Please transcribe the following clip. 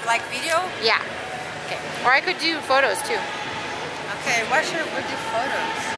Like video? Yeah. Okay. Or I could do photos too. Okay, why should we do photos?